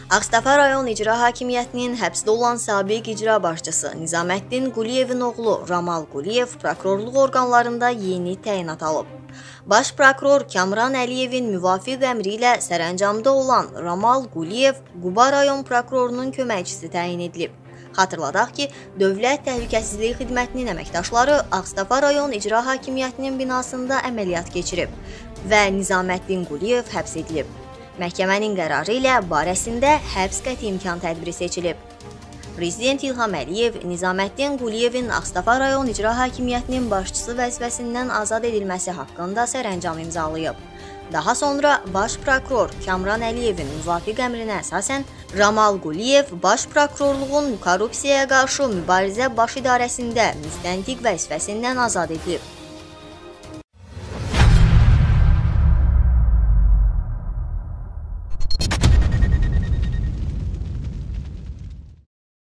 Ağstafa rayon İcra Hakimiyyətinin həbsdə olan sabiq icra başçısı Nizaməddin Quliyevin oğlu Ramal Quliyev prokurorluq orqanlarında yeni təyinat alıb. Baş prokuror Kamran Əliyevin müvafiq əmri ilə sərəncamda olan Ramal Quliyev Quba rayon prokurorunun köməkçisi təyin edilib. Xatırladaq ki, Dövlət Təhlükəsizlik Xidmətinin əməkdaşları Ağstafa rayon İcra Hakimiyyətinin binasında əməliyyat keçirib və Nizaməddin Quliyev həbs edilib. Məhkəmənin qərarı ilə barəsində həbs qəti imkan tədbiri seçilib. Prezident İlham Əliyev Nizaməddin Quliyevin Ağstafa rayon İcra Hakimiyyətinin başçısı vəzifəsindən azad edilməsi haqqında sərəncam imzalayıb. Daha sonra baş prokuror Kamran Əliyevin müvafiq əmrinə əsasən Ramal Quliyev baş prokurorluğun korrupsiyaya qarşı mübarizə baş idarəsində müstəntiq vəzifəsindən azad edilib.